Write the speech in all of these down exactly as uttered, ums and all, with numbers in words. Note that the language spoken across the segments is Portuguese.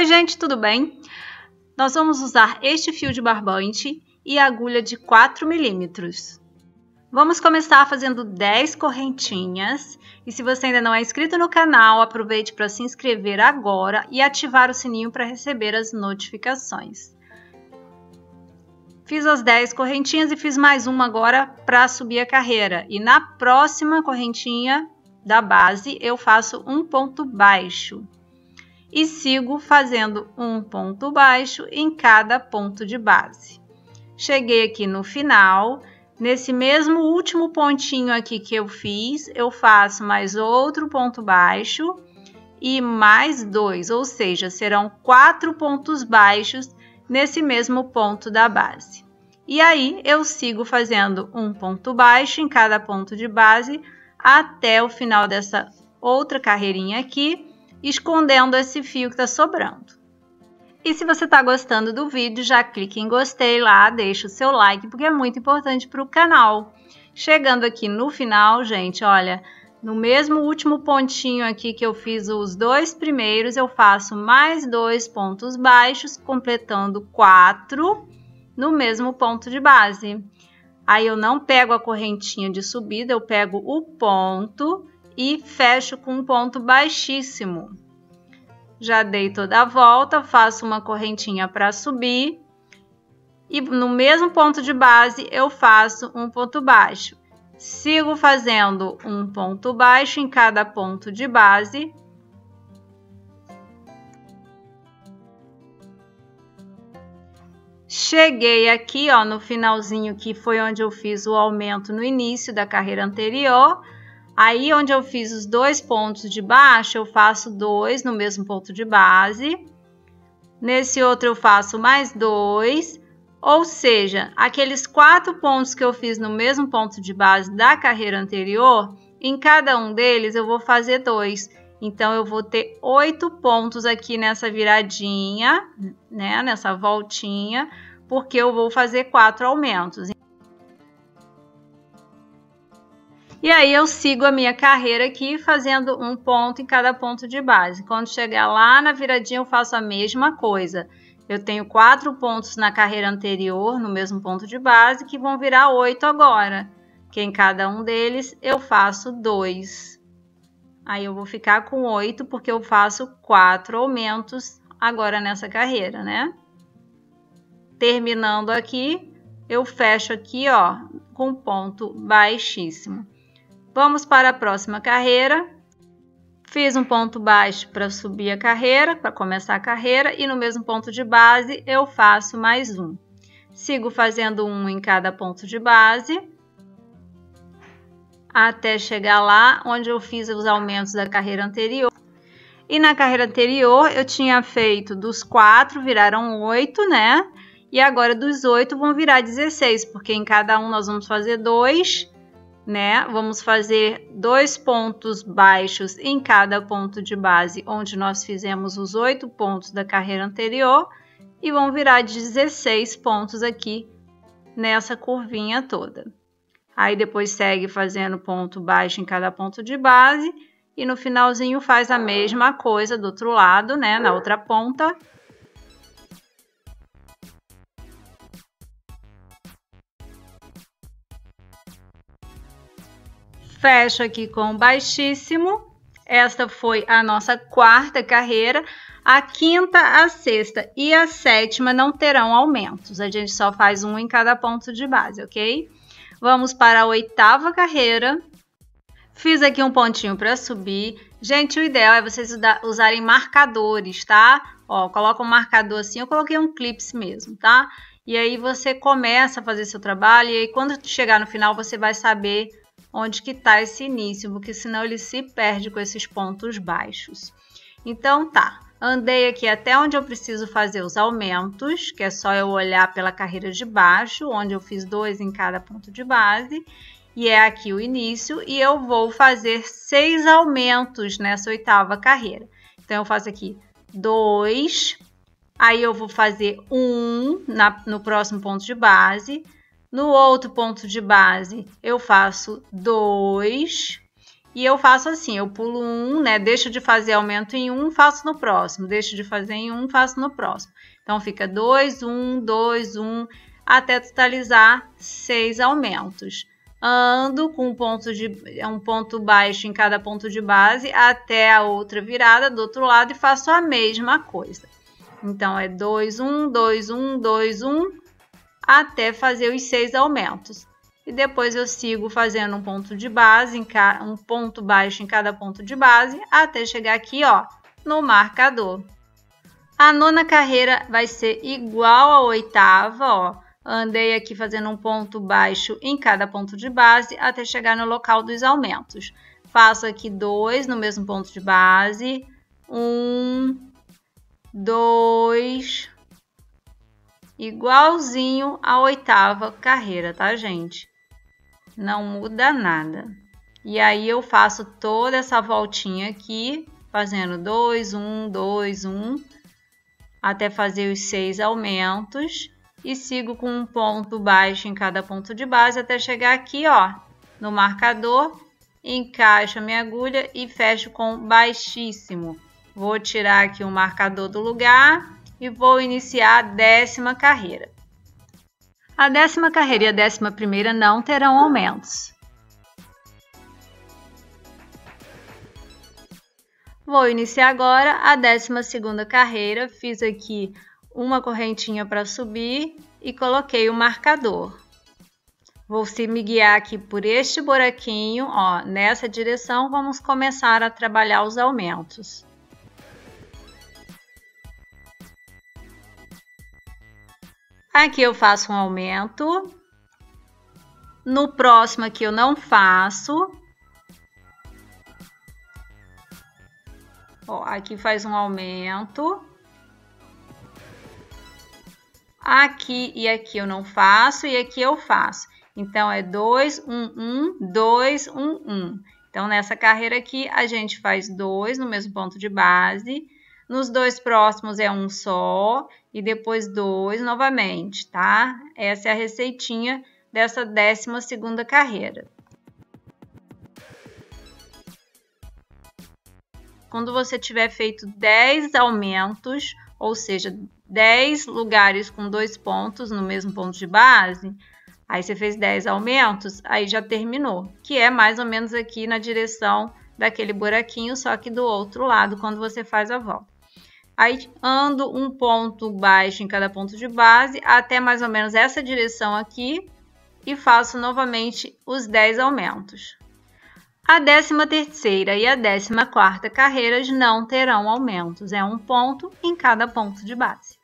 Oi gente, tudo bem? Nós vamos usar este fio de barbante e agulha de quatro milímetros. Vamos começar fazendo dez correntinhas e se você ainda não é inscrito no canal, aproveite para se inscrever agora e ativar o sininho para receber as notificações. Fiz as dez correntinhas e fiz mais uma agora para subir a carreira. E na próxima correntinha da base eu faço um ponto baixo. E sigo fazendo um ponto baixo em cada ponto de base. Cheguei aqui no final, nesse mesmo último pontinho aqui que eu fiz, eu faço mais outro ponto baixo e mais dois, ou seja, serão quatro pontos baixos nesse mesmo ponto da base. E aí eu sigo fazendo um ponto baixo em cada ponto de base até o final dessa outra carreirinha aqui, escondendo esse fio que está sobrando. E se você está gostando do vídeo, já clique em gostei lá, deixa o seu like, porque é muito importante para o canal. Chegando aqui no final, gente, olha, no mesmo último pontinho aqui que eu fiz os dois primeiros, eu faço mais dois pontos baixos, completando quatro no mesmo ponto de base. Aí eu não pego a correntinha de subida, eu pego o ponto e fecho com um ponto baixíssimo. Já dei toda a volta, faço uma correntinha para subir e no mesmo ponto de base eu faço um ponto baixo. Sigo fazendo um ponto baixo em cada ponto de base. Cheguei aqui, ó, no finalzinho que foi onde eu fiz o aumento no início da carreira anterior. Aí, onde eu fiz os dois pontos de baixo, eu faço dois no mesmo ponto de base. Nesse outro, eu faço mais dois. Ou seja, aqueles quatro pontos que eu fiz no mesmo ponto de base da carreira anterior, em cada um deles eu vou fazer dois. Então, eu vou ter oito pontos aqui nessa viradinha, né? Nessa voltinha, porque eu vou fazer quatro aumentos. E aí eu sigo a minha carreira aqui fazendo um ponto em cada ponto de base. Quando chegar lá na viradinha eu faço a mesma coisa. Eu tenho quatro pontos na carreira anterior, no mesmo ponto de base, que vão virar oito agora. Que em cada um deles eu faço dois. Aí eu vou ficar com oito porque eu faço quatro aumentos agora nessa carreira, né? Terminando aqui, eu fecho aqui, ó, com ponto baixíssimo. Vamos para a próxima carreira. Fiz um ponto baixo para subir a carreira, para começar a carreira, e no mesmo ponto de base eu faço mais um. Sigo fazendo um em cada ponto de base, até chegar lá onde eu fiz os aumentos da carreira anterior. E na carreira anterior eu tinha feito dos quatro, viraram oito, né? E agora dos oito vão virar dezesseis, porque em cada um nós vamos fazer dois, né? Vamos fazer dois pontos baixos em cada ponto de base, onde nós fizemos os oito pontos da carreira anterior, e vão virar dezesseis pontos aqui nessa curvinha toda. Aí depois segue fazendo ponto baixo em cada ponto de base, e no finalzinho faz a mesma coisa do outro lado, né? Na outra ponta. Fecho aqui com baixíssimo. Esta foi a nossa quarta carreira. A quinta, a sexta e a sétima não terão aumentos. A gente só faz um em cada ponto de base, ok? Vamos para a oitava carreira. Fiz aqui um pontinho para subir. Gente, o ideal é vocês usarem marcadores, tá? Ó, coloca um marcador assim, eu coloquei um clips mesmo, tá? E aí você começa a fazer seu trabalho e aí quando chegar no final você vai saber onde que está esse início, porque senão ele se perde com esses pontos baixos. Então tá, andei aqui até onde eu preciso fazer os aumentos, que é só eu olhar pela carreira de baixo, onde eu fiz dois em cada ponto de base, e é aqui o início, e eu vou fazer seis aumentos nessa oitava carreira. Então eu faço aqui dois, aí eu vou fazer um na, no próximo ponto de base. No outro ponto de base, eu faço dois. E eu faço assim, eu pulo um, né? Deixo de fazer aumento em um, faço no próximo. Deixo de fazer em um, faço no próximo. Então, fica dois, um, dois, um, até totalizar seis aumentos. Ando com um ponto, de, um ponto baixo em cada ponto de base até a outra virada do outro lado e faço a mesma coisa. Então, é dois, um, dois, um, dois, um, até fazer os seis aumentos. E depois eu sigo fazendo um ponto de base, em ca... um ponto baixo em cada ponto de base, até chegar aqui, ó, no marcador. A nona carreira vai ser igual à oitava, ó. Andei aqui fazendo um ponto baixo em cada ponto de base, até chegar no local dos aumentos. Faço aqui dois no mesmo ponto de base, um, dois, igualzinho à oitava carreira, tá, gente? Não muda nada. E aí eu faço toda essa voltinha aqui, fazendo dois, um, dois, um, até fazer os seis aumentos. E sigo com um ponto baixo em cada ponto de base, até chegar aqui, ó, no marcador. Encaixo a minha agulha e fecho com baixíssimo. Vou tirar aqui o marcador do lugar e vou iniciar a décima carreira. A décima carreira e a décima primeira não terão aumentos. Vou iniciar agora a décima segunda carreira. Fiz aqui uma correntinha para subir e coloquei o marcador. Vou me guiar aqui por este buraquinho, ó, nessa direção. Vamos começar a trabalhar os aumentos. Aqui eu faço um aumento, no próximo aqui eu não faço. Ó, aqui faz um aumento. Aqui e aqui eu não faço e aqui eu faço. Então, é dois, um, um, dois, um, um. Então, nessa carreira aqui, a gente faz dois no mesmo ponto de base. Nos dois próximos é um só e depois dois novamente, tá? Essa é a receitinha dessa décima segunda carreira. Quando você tiver feito dez aumentos, ou seja, dez lugares com dois pontos no mesmo ponto de base, aí você fez dez aumentos, aí já terminou, que é mais ou menos aqui na direção daquele buraquinho, só que do outro lado, quando você faz a volta. Aí ando um ponto baixo em cada ponto de base, até mais ou menos essa direção aqui, e faço novamente os dez aumentos. A décima terceira e a décima quarta carreiras não terão aumentos, é um ponto em cada ponto de base.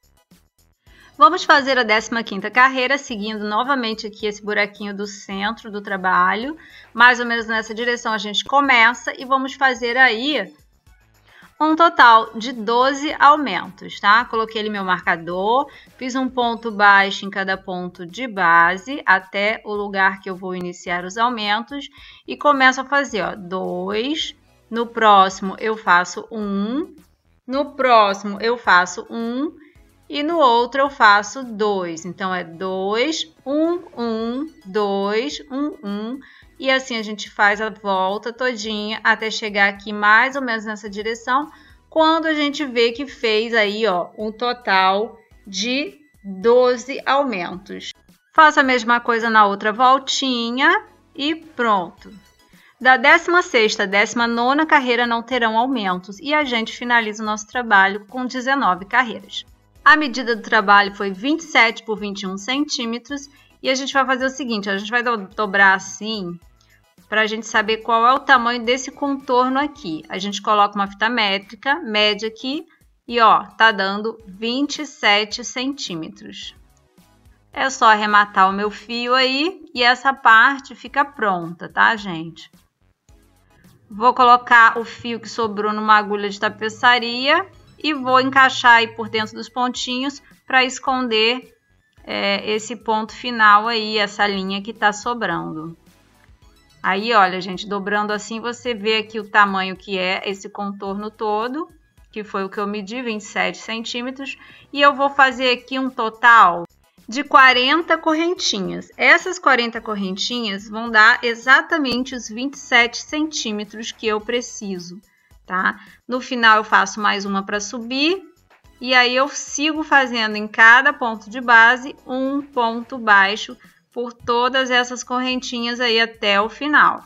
Vamos fazer a décima quinta carreira, seguindo novamente aqui esse buraquinho do centro do trabalho. Mais ou menos nessa direção a gente começa e vamos fazer aí um total de doze aumentos, tá? Coloquei ali meu marcador, fiz um ponto baixo em cada ponto de base, até o lugar que eu vou iniciar os aumentos, e começo a fazer, ó, dois, no próximo eu faço um, no próximo eu faço um, e no outro eu faço dois. Então, é dois, um, um, dois, um, um. E assim a gente faz a volta todinha até chegar aqui mais ou menos nessa direção, quando a gente vê que fez aí, ó, um total de doze aumentos. Faço a mesma coisa na outra voltinha e pronto. Da décima sexta à décima nona carreira não terão aumentos e a gente finaliza o nosso trabalho com dezenove carreiras. A medida do trabalho foi vinte e sete por vinte e um centímetros e a gente vai fazer o seguinte, a gente vai do- dobrar assim, para a gente saber qual é o tamanho desse contorno aqui. A gente coloca uma fita métrica, mede aqui e ó, tá dando vinte e sete centímetros. É só arrematar o meu fio aí e essa parte fica pronta, tá, gente? Vou colocar o fio que sobrou numa agulha de tapeçaria e vou encaixar aí por dentro dos pontinhos para esconder é, esse ponto final aí, essa linha que tá sobrando. Aí, olha, gente, dobrando assim, você vê aqui o tamanho que é esse contorno todo, que foi o que eu medi, vinte e sete centímetros. E eu vou fazer aqui um total de quarenta correntinhas. Essas quarenta correntinhas vão dar exatamente os vinte e sete centímetros que eu preciso, tá? No final eu faço mais uma para subir e aí eu sigo fazendo em cada ponto de base um ponto baixo por todas essas correntinhas aí até o final.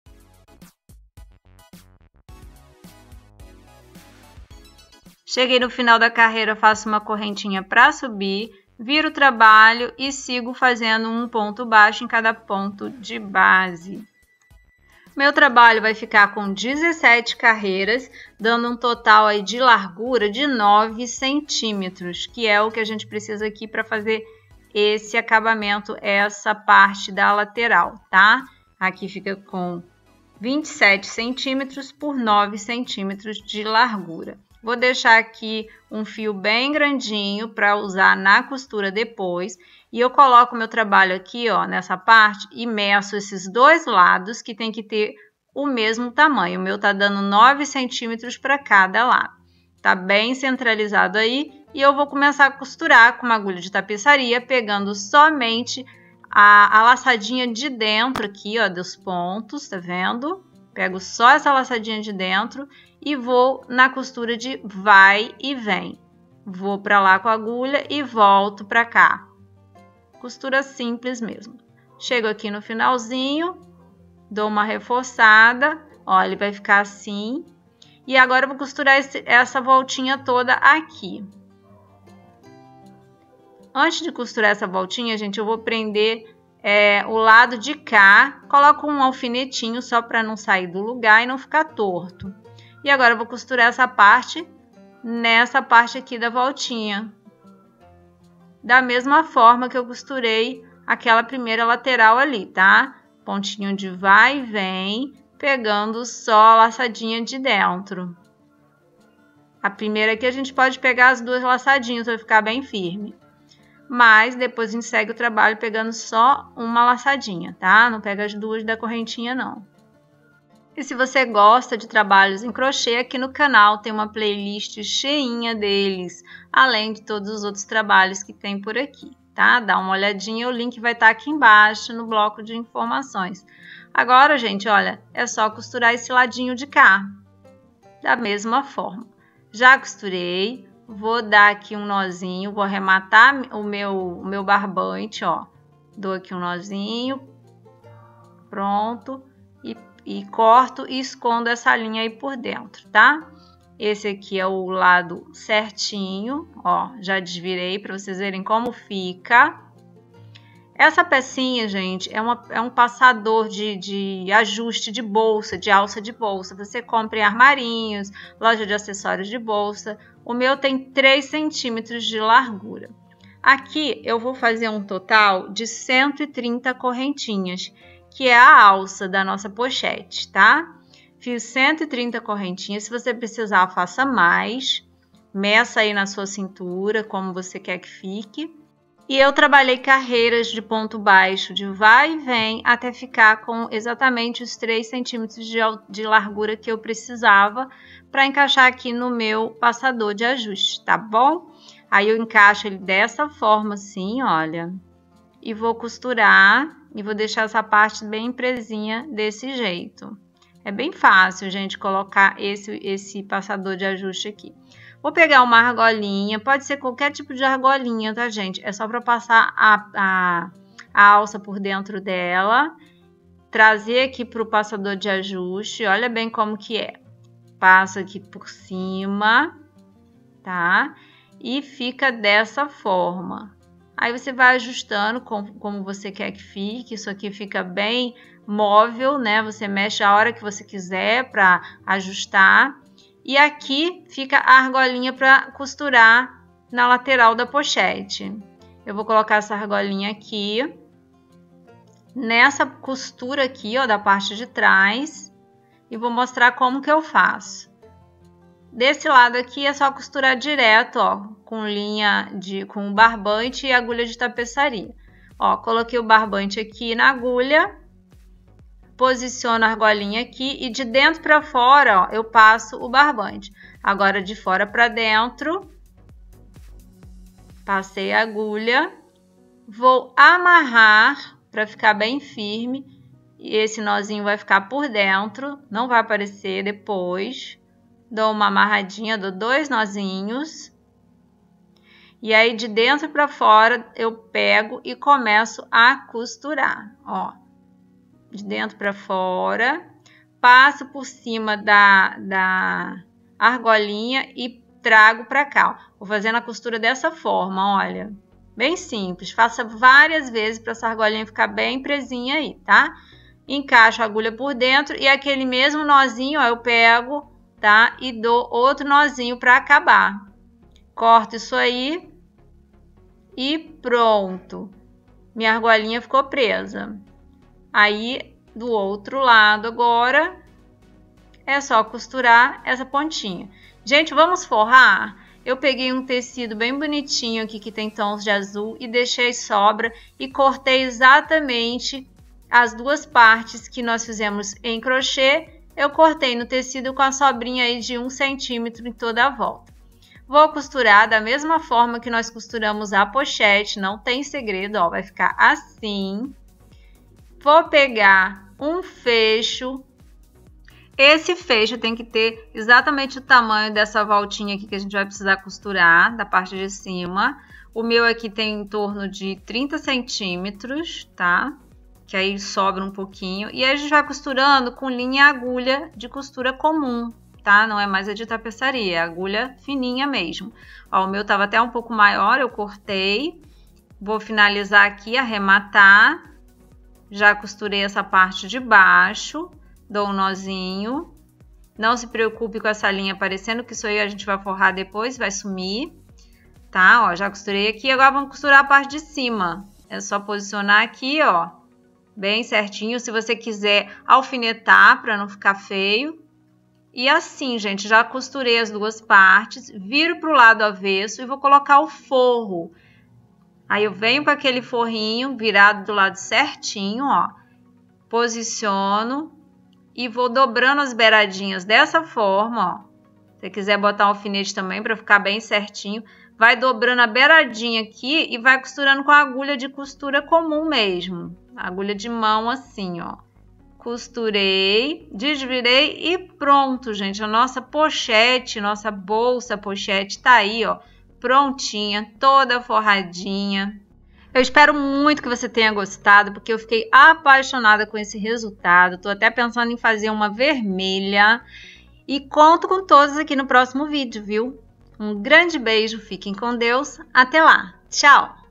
Cheguei no final da carreira, faço uma correntinha para subir, viro o trabalho e sigo fazendo um ponto baixo em cada ponto de base. Meu trabalho vai ficar com dezessete carreiras, dando um total aí de largura de nove centímetros, que é o que a gente precisa aqui para fazer esse acabamento, essa parte da lateral, tá? Aqui fica com vinte e sete centímetros por nove centímetros de largura. Vou deixar aqui um fio bem grandinho para usar na costura depois. E eu coloco meu trabalho aqui, ó, nessa parte e meço esses dois lados que tem que ter o mesmo tamanho. O meu tá dando nove centímetros para cada lado. Tá bem centralizado aí. E eu vou começar a costurar com uma agulha de tapeçaria, pegando somente a, a laçadinha de dentro aqui, ó, dos pontos, tá vendo? Pego só essa laçadinha de dentro e vou na costura de vai e vem. Vou para lá com a agulha e volto para cá. Costura simples mesmo. Chego aqui no finalzinho, dou uma reforçada, ó, ele vai ficar assim. E agora eu vou costurar esse, essa voltinha toda aqui. Antes de costurar essa voltinha, gente, eu vou prender É, o lado de cá, coloco um alfinetinho só para não sair do lugar e não ficar torto. E agora eu vou costurar essa parte nessa parte aqui da voltinha. Da mesma forma que eu costurei aquela primeira lateral ali, tá? Pontinho de vai e vem, pegando só a laçadinha de dentro. A primeira aqui a gente pode pegar as duas laçadinhas para ficar bem firme. Mas depois a gente segue o trabalho pegando só uma laçadinha, tá? Não pega as duas da correntinha, não. E se você gosta de trabalhos em crochê, aqui no canal tem uma playlist cheinha deles, além de todos os outros trabalhos que tem por aqui, tá? Dá uma olhadinha, o link vai estar aqui embaixo no bloco de informações. Agora, gente, olha, é só costurar esse ladinho de cá, da mesma forma. Já costurei. Vou dar aqui um nozinho, vou arrematar o meu, o meu barbante, ó. Dou aqui um nozinho, pronto, e, e corto e escondo essa linha aí por dentro, tá? Esse aqui é o lado certinho, ó, já desvirei para vocês verem como fica. Essa pecinha, gente, é, uma, é um passador de, de ajuste de bolsa, de alça de bolsa. Você compra em armarinhos, loja de acessórios de bolsa. O meu tem três centímetros de largura. Aqui eu vou fazer um total de cento e trinta correntinhas, que é a alça da nossa pochete, tá? Fiz cento e trinta correntinhas. Se você precisar, faça mais. Meça aí na sua cintura, como você quer que fique. E eu trabalhei carreiras de ponto baixo de vai e vem até ficar com exatamente os três centímetros de, de largura que eu precisava para encaixar aqui no meu passador de ajuste, tá bom? Aí eu encaixo ele dessa forma assim, olha, e vou costurar e vou deixar essa parte bem presinha desse jeito. É bem fácil, gente, colocar esse, esse passador de ajuste aqui. Vou pegar uma argolinha, pode ser qualquer tipo de argolinha, tá, gente? É só para passar a, a, a alça por dentro dela, trazer aqui para o passador de ajuste, olha bem como que é. Passo aqui por cima, tá? E fica dessa forma. Aí você vai ajustando como, como você quer que fique, isso aqui fica bem móvel, né? Você mexe a hora que você quiser para ajustar. E aqui fica a argolinha para costurar na lateral da pochete. Eu vou colocar essa argolinha aqui, nessa costura aqui, ó, da parte de trás, e vou mostrar como que eu faço. Desse lado aqui é só costurar direto, ó, com linha de, com barbante e agulha de tapeçaria. Ó, coloquei o barbante aqui na agulha. Posiciono a argolinha aqui e de dentro para fora, ó, eu passo o barbante. Agora de fora para dentro, passei a agulha vou amarrar para ficar bem firme. E esse nozinho vai ficar por dentro, não vai aparecer depois. Dou uma amarradinha, dou dois nozinhos. E aí, de dentro para fora, eu pego e começo a costurar, ó. De dentro para fora, passo por cima da, da argolinha e trago para cá, ó. Vou fazendo a costura dessa forma, olha. Bem simples, faça várias vezes para essa argolinha ficar bem presinha aí, tá? Encaixo a agulha por dentro e aquele mesmo nozinho, ó, eu pego, tá? E dou outro nozinho para acabar. Corto isso aí e pronto. Minha argolinha ficou presa. Aí, do outro lado agora, é só costurar essa pontinha. Gente, vamos forrar? Eu peguei um tecido bem bonitinho aqui, que tem tons de azul, e deixei sobra e cortei exatamente as duas partes que nós fizemos em crochê. Eu cortei no tecido com a sobrinha aí de um centímetro em toda a volta. Vou costurar da mesma forma que nós costuramos a pochete, não tem segredo, ó, vai ficar assim. Vou pegar um fecho. Esse fecho tem que ter exatamente o tamanho dessa voltinha aqui que a gente vai precisar costurar, da parte de cima. O meu aqui tem em torno de trinta centímetros, tá? Que aí sobra um pouquinho. E aí a gente vai costurando com linha e agulha de costura comum, tá? Não é mais a de tapeçaria, é agulha fininha mesmo. Ó, o meu tava até um pouco maior, eu cortei. Vou finalizar aqui, arrematar. Já costurei essa parte de baixo. Dou um nozinho. Não se preocupe com essa linha aparecendo, que isso aí a gente vai forrar depois, vai sumir. Tá? Ó, já costurei aqui. Agora vamos costurar a parte de cima. É só posicionar aqui, ó, bem certinho. Se você quiser alfinetar para não ficar feio. E assim, gente, já costurei as duas partes. Viro para o lado avesso e vou colocar o forro. Aí eu venho com aquele forrinho virado do lado certinho, ó. Posiciono. E vou dobrando as beiradinhas dessa forma, ó. Se você quiser botar um alfinete também para ficar bem certinho, vai dobrando a beiradinha aqui e vai costurando com a agulha de costura comum mesmo. Agulha de mão assim, ó. Costurei, desvirei e pronto, gente. A nossa pochete, nossa bolsa pochete tá aí, ó. Prontinha, toda forradinha. Eu espero muito que você tenha gostado, porque eu fiquei apaixonada com esse resultado. Tô até pensando em fazer uma vermelha. E conto com todos aqui no próximo vídeo, viu? Um grande beijo, fiquem com Deus. Até lá. Tchau!